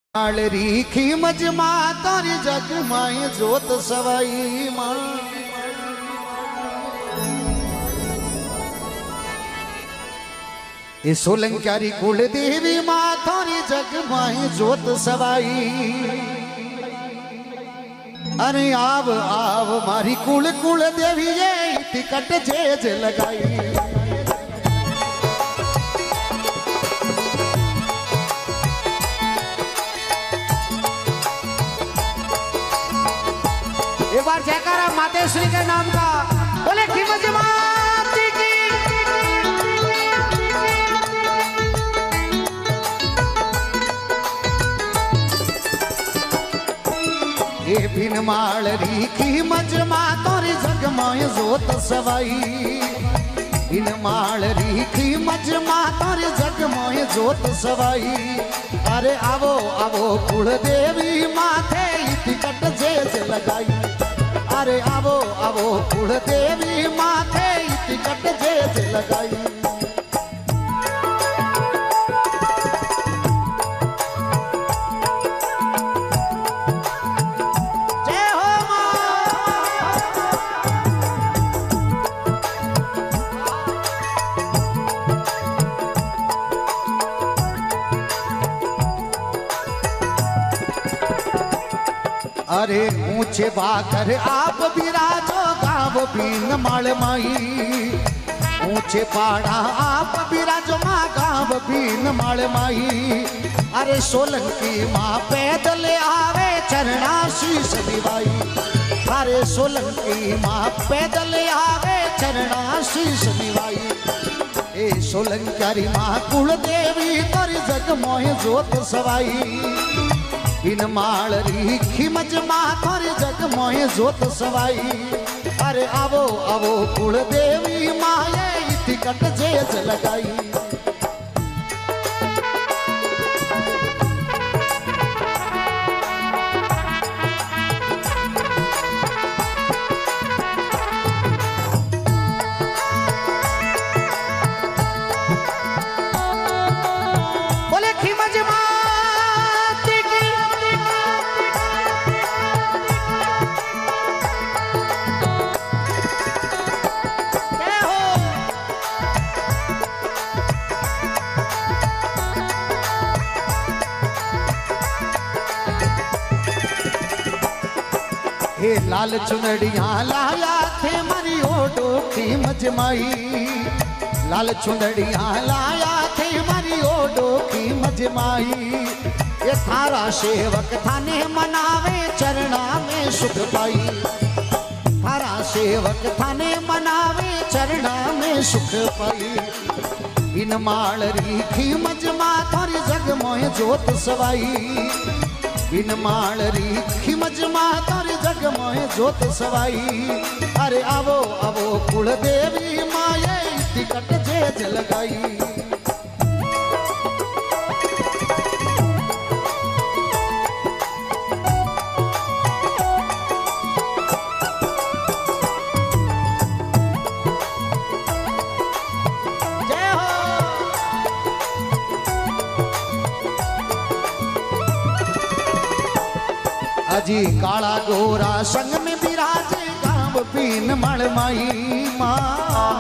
रीखी मजमा तारी जग माए जोत सवाई मां ए सोलंकारी कुल देवी मां तारी जग माए जोत सवाई। अरे आव आव मारी कुल कुल देवी ये टिकट जेज लगाई। एक बार जयकारा मातेश्वरी के नाम का बोले कीमत माती की। ये बिन माल री कीमत मा तोरी जग माय जोत सवाई। बिन माल री कीमत मा तोरी जग माय जोत सवाई। अरे आवो आवो कुल देवी माथे टिकट जेज लगाई। अरे आवो आवो कुल देवी माथे टिकट जेज लगाई। जय हो मां। अरे ऊंचे बाकर आप बिराजो गाँव बीन माल माई। ऊंचे पाड़ा आप बिराजो माँ गाँव बीन माल माई। अरे सोलंकी माँ पैदल आवे चरणा शीश निभाई। अरे सोलंकी माँ पैदल आवे चरणा शीश निभाई। ए सोलंकारी माँ कुल देवी तर जग मोह जोत सवाई। बिन माल रीखी मजमा तोरे जग मोहे जोत सवाई। अरे आवो आवो कुल देवी माये टिकट जेज लगाई। बोले खी मजमा हे लाल चुनड़िया लाया थे मरी ओडो की मजमाई। लाल चुनड़िया लाया थे मरी ओडो की मजमाई। ये थारा सेवक थाने मनावे चरणा में सुख पाई। थारा सेवक थाने मनावे चरणा में सुख पाई। बिन माल रीखी मजमा थारी जग मोह जोत सवाई। बिन माल रीखी मजमा तारे जग मोहे जोत सवाई। अरे आवो आवो कुल देवी माये टिकट जेज लगाई। जय हो। अजी काला गोरा संग में बिराजे गाँव बीन मल माई माँ।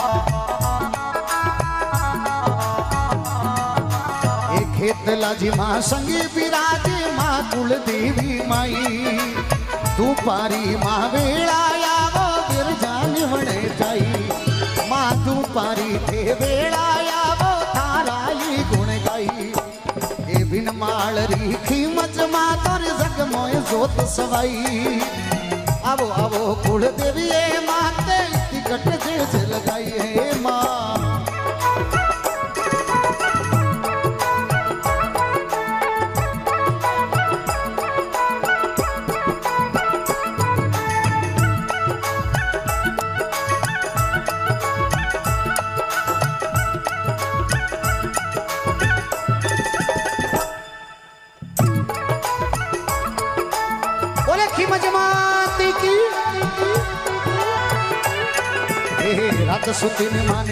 एक खेत लाजी माँ संगे बिराजे माँ कुल देवी माई। तू पारी माँ वेड़ाया वो गिरजान वणे जाई। माँ तू पारी थे वेड़ाया वो थारा ही गुण गाई। बिन माल रीखी मजमा तोरे जग मोह जोत सवाई। आवो आवो कुल देवी माते टिकट जेज लगाई है माँ। रात सुतीन माने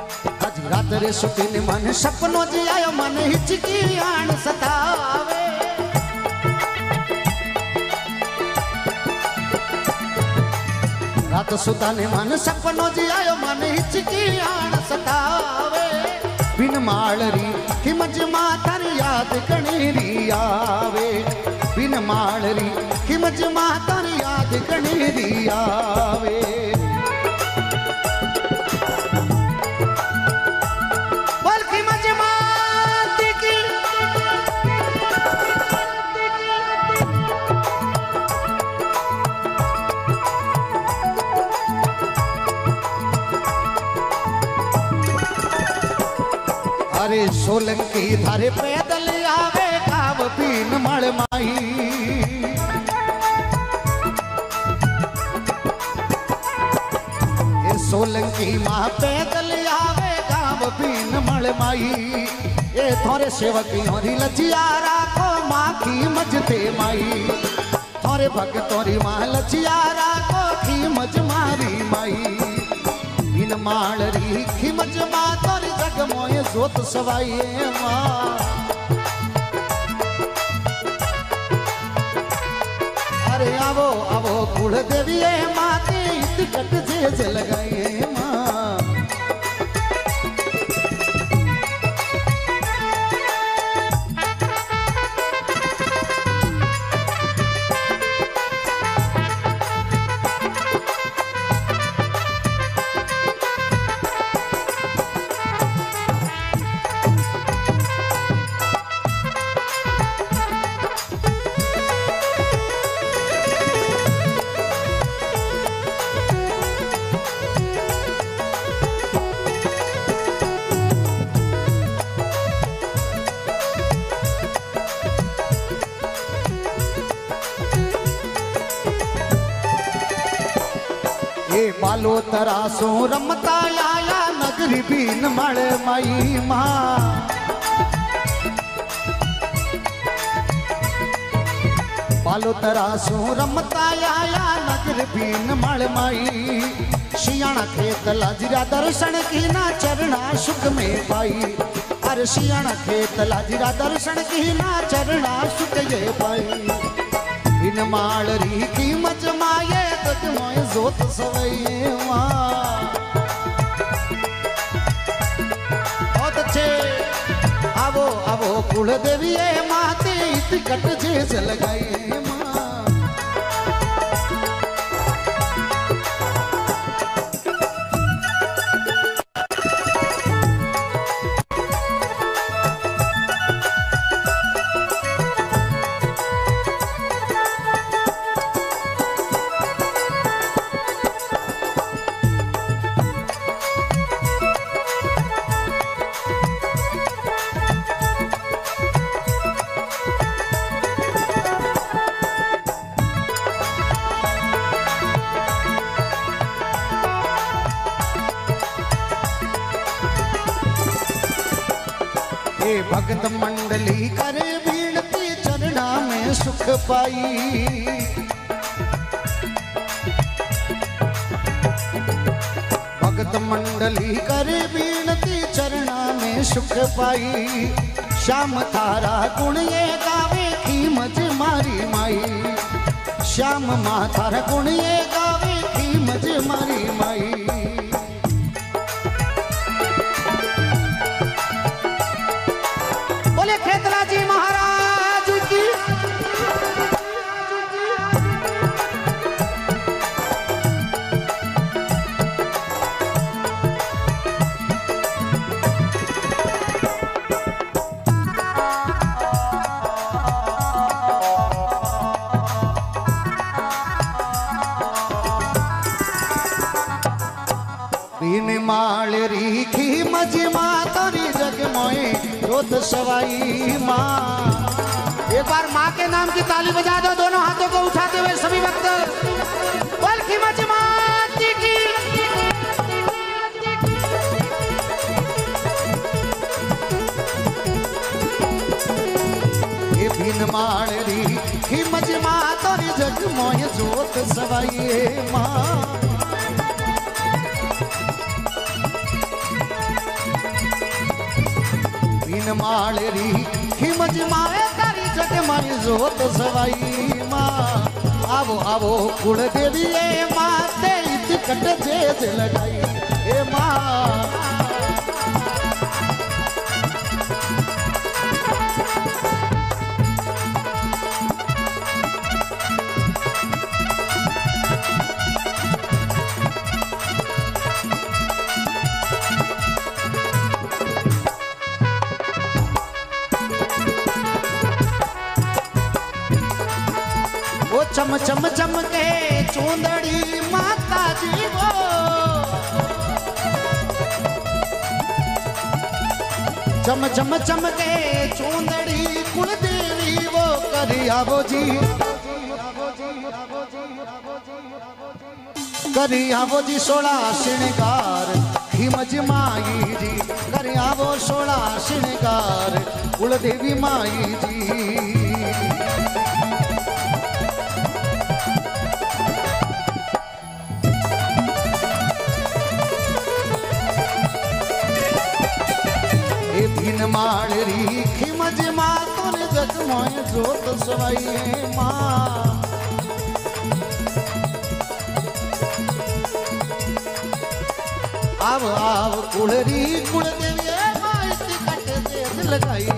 आज रात रे सुतीन मन सपनों जी आयो मन हिचकी आन सतावे। रात सुता ने मन सपनो जी आयो मन हिचकी आन सतावे बिन मालरी खिमज मातर याद कणीरी आवे बिन मालरी खिमज मातर याद कणीरी आवे बोल खिमज माती की अरे सोलंकी थारे पैदल आवे गाव बीन मळ माई ये सोलंकी माँ पैदल आवे गाव बीन मळ माई ये थोरे सेवकी होरी लजिया राखो माँ की मजते माई थोरे भगतोरी माँ लजिया राखो की मज मारी माई बिन मालरी खिमज माँ तोरी जग मोए जोत सवाइए माँ अरे आवो आवो कुल देवी माते इत कट जेज लगाइए माँ बालो तरासो रमता आया नगरी बीन मळ माई माँ बालो तरासो रमता आया नगर बीन मळ माई शियाणा खेत लाजरा दर्शन की ना चरणा सुख में पाई अरे शियाणा खेत लाजरा दर्शन की ना चरणा सुख ये पाई बिन मालरी की मज माये तक मोए जोत सवैये माँ बहुत अच्छे आवो आवो कुल देवी माते इत कट जेज लगाइए माँ भगत मंडली करे बीनती चरणा में सुख पाई भगत मंडली करे बीनती चरणा में सुख पाई श्याम थारा गुण ये गावे की मज मारी माई श्याम माँ थारा गुण ये गावे की मज मारी माई मालरी की मजमा तोरी जग मोए जोत सवाई माँ एक बार माँ के नाम की ताली बजा दो दोनों हाथों को उठाते हुए सभी भक्त बोल की मजमा की ये बिन मालरी की मजमा तोरी जग मोए जोत सवाई माँ मालरी खिमज माए तारी जग माई जोत सवाई माँ आवो आवो कुल देवी ए माते टिकट जेज लगाई ए माँ चम चम चम के चूंदड़ी माता जी वो चम चम चम के चूंदड़ी कुलदेवी वो करियावो जी करियावो जी 16 श्रृंगार हिमज माई जी करियावो 16 श्रृंगार कुलदेवी माई जी माड़ी खिमज मातुन जगमोय जोत सवाई माँ आव आव कुलरी कुल देवी माई टिकट जेज लगाई